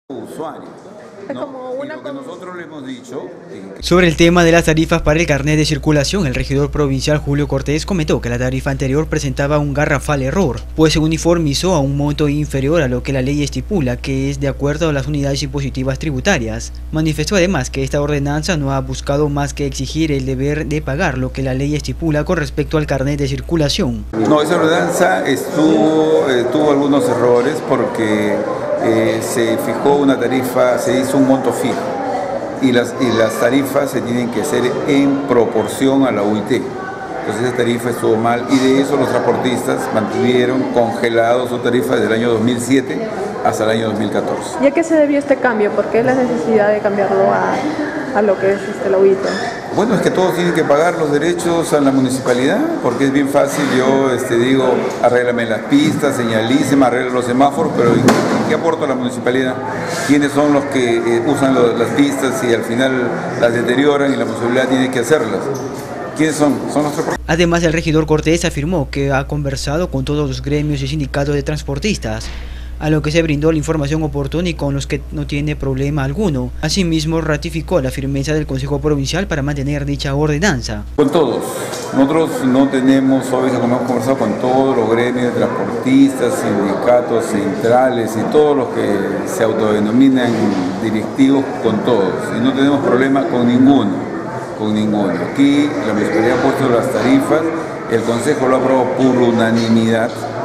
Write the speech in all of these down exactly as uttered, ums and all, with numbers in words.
usuario. ¿No? Como una y lo que nosotros le hemos dicho... Sobre el tema de las tarifas para el carnet de circulación, el regidor provincial Julio Cortés comentó que la tarifa anterior presentaba un garrafal error, pues se uniformizó a un monto inferior a lo que la ley estipula, que es de acuerdo a las unidades impositivas tributarias. Manifestó además que esta ordenanza no ha buscado más que exigir el deber de pagar lo que la ley estipula con respecto al carnet de circulación. No, esa ordenanza estuvo, eh, tuvo algunos errores porque... Eh, se fijó una tarifa, se hizo un monto fijo y las, y las tarifas se tienen que hacer en proporción a la U I T. Entonces esa tarifa estuvo mal y de eso los transportistas mantuvieron congelado su tarifa desde el año dos mil siete hasta el año dos mil catorce. ¿Y a qué se debió este cambio? ¿Por qué la necesidad de cambiarlo a, a lo que es este, la U I T? Bueno, es que todos tienen que pagar los derechos a la municipalidad, porque es bien fácil, yo este, digo, arréglame las pistas, señalíceme, arregla los semáforos, pero ¿y qué aporta la municipalidad? ¿Quiénes son los que eh, usan lo, las pistas y al final las deterioran y la municipalidad tiene que hacerlas? ¿Quiénes son? Son los transportistas. Además, el regidor Cortés afirmó que ha conversado con todos los gremios y sindicatos de transportistas, a lo que se brindó la información oportuna y con los que no tiene problema alguno. Asimismo, ratificó la firmeza del Consejo Provincial para mantener dicha ordenanza. Con todos. Nosotros no tenemos, obviamente, como hemos conversado con todos los gremios de transportistas, sindicatos centrales y todos los que se autodenominan directivos, con todos. Y no tenemos problema con ninguno, con ninguno. Aquí la municipalidad ha puesto las tarifas, el Consejo lo ha aprobado por unanimidad,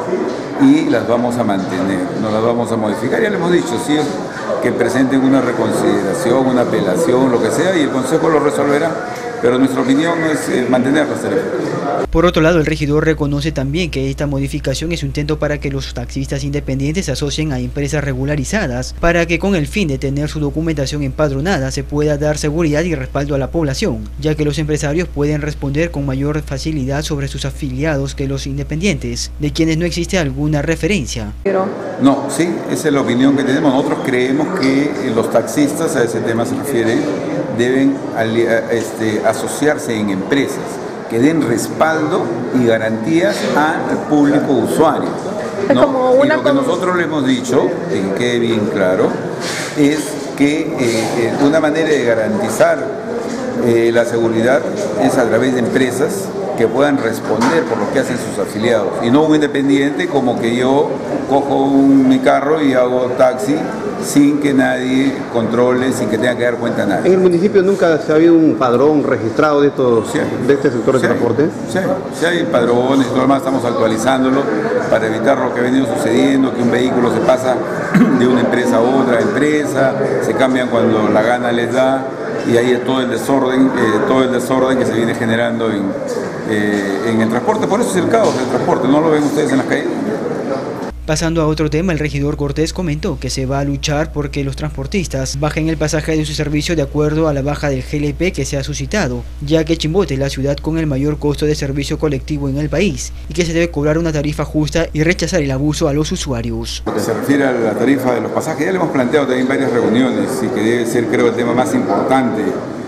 y las vamos a mantener, no las vamos a modificar. Ya le hemos dicho, sí, que presenten una reconsideración, una apelación, lo que sea, y el Consejo lo resolverá, pero nuestra opinión es eh, mantener las tarifas. Por otro lado, el regidor reconoce también que esta modificación es un intento para que los taxistas independientes se asocien a empresas regularizadas, para que con el fin de tener su documentación empadronada se pueda dar seguridad y respaldo a la población, ya que los empresarios pueden responder con mayor facilidad sobre sus afiliados que los independientes, de quienes no existe alguna referencia. No, sí, esa es la opinión que tenemos. Nosotros creemos que los taxistas, a ese tema se refiere, deben este, asociarse en empresas que den respaldo y garantías al público usuario, ¿no? Y lo que nosotros le hemos dicho, y que quede bien claro, es que eh, una manera de garantizar eh, la seguridad es a través de empresas que puedan responder por lo que hacen sus afiliados, y no un independiente como que yo cojo un, mi carro y hago taxi sin que nadie controle, sin que tenga que dar cuenta a nadie. ¿En el municipio nunca se ha habido un padrón registrado de, estos, sí, de este sector de sí, transporte? Sí, sí hay padrones, todo lo demás, estamos actualizándolo para evitar lo que ha venido sucediendo, que un vehículo se pasa de una empresa a otra empresa, se cambian cuando la gana les da, y ahí es todo el desorden, eh, todo el desorden que se viene generando en, eh, en el transporte. Por eso es el caos del transporte, ¿no lo ven ustedes en las calles? Pasando a otro tema, el regidor Cortés comentó que se va a luchar porque los transportistas bajen el pasaje de su servicio de acuerdo a la baja del G L P que se ha suscitado, ya que Chimbote es la ciudad con el mayor costo de servicio colectivo en el país y que se debe cobrar una tarifa justa y rechazar el abuso a los usuarios. Lo que se refiere a la tarifa de los pasajes, ya le hemos planteado también varias reuniones y que debe ser, creo, el tema más importante.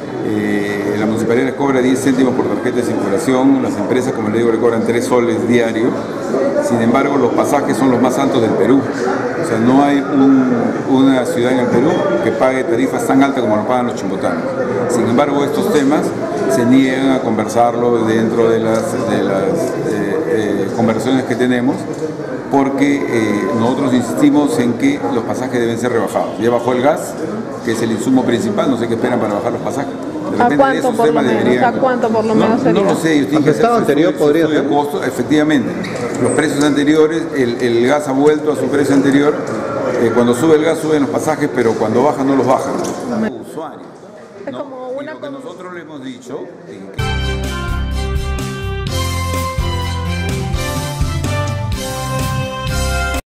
Eh, la municipalidad les cobra diez céntimos por tarjeta de circulación, las empresas, como le digo, le cobran tres soles diarios. Sin embargo, los pasajes son los más altos del Perú. O sea, no hay un, una ciudad en el Perú que pague tarifas tan altas como lo pagan los chimbotanos. Sin embargo, estos temas se niegan a conversarlo dentro de las, de las eh, eh, conversaciones que tenemos, porque eh, nosotros insistimos en que los pasajes deben ser rebajados. Ya bajó el gas, que es el insumo principal, no sé qué esperan para bajar los pasajes. De repente, ¿a cuánto, de esos por temas lo menos? Deberían... ¿A cuánto por lo no, menos sería? No lo sé, yo tengo que hacer anterior su, podría su ser. Costo, efectivamente. Los precios anteriores, el, el gas ha vuelto a su precio anterior. Eh, cuando sube el gas suben los pasajes, pero cuando baja no los bajan. Usuario, ¿no? Y lo que nosotros le hemos dicho...